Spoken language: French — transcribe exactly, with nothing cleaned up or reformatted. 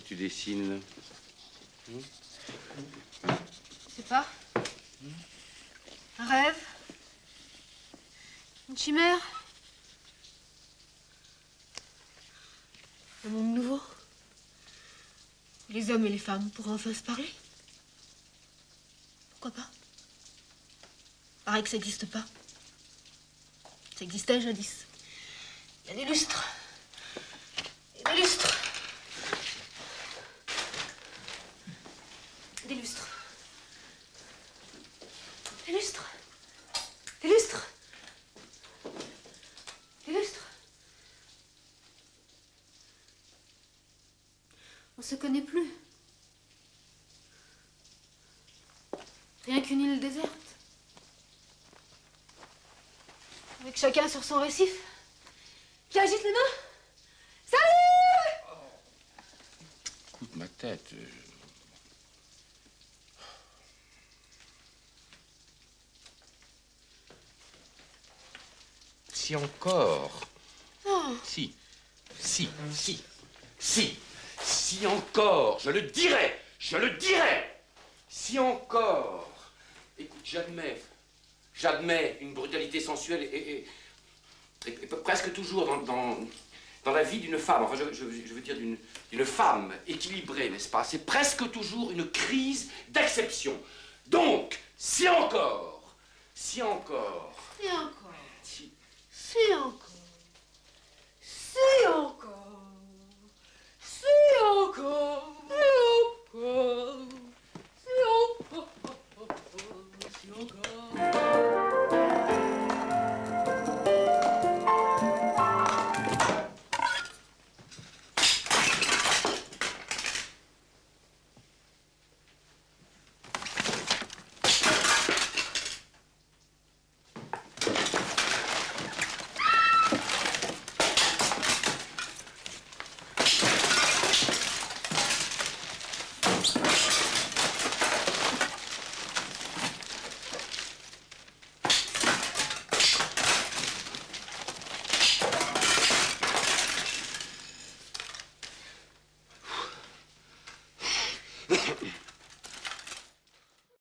tu dessines? hmm Je sais pas. Un rêve? Une chimère? Un monde nouveau? Où les hommes et les femmes pourront enfin se parler? Pourquoi pas? Pareil que ça n'existe pas. Ça existait jadis. Il y a des lustres. Il y a des lustres. Des lustres. Des lustres. Des lustres. Des lustres. On se connaît plus. Rien qu'une île déserte. Avec chacun sur son récif. Qui agite les mains. Salut! Écoute, ma tête. euh, Si encore. Oh. Si. Si. Si. Si. Si encore. Je le dirai. Je le dirai. Si encore. Écoute, j'admets. J'admets une brutalité sensuelle et, et, et, et presque toujours dans, dans, dans la vie d'une femme. Enfin, je, je, je veux dire d'une d'une femme équilibrée, n'est-ce pas? C'est presque toujours une crise d'acception. Donc, si encore. Si encore. Si encore. Si. Si encore.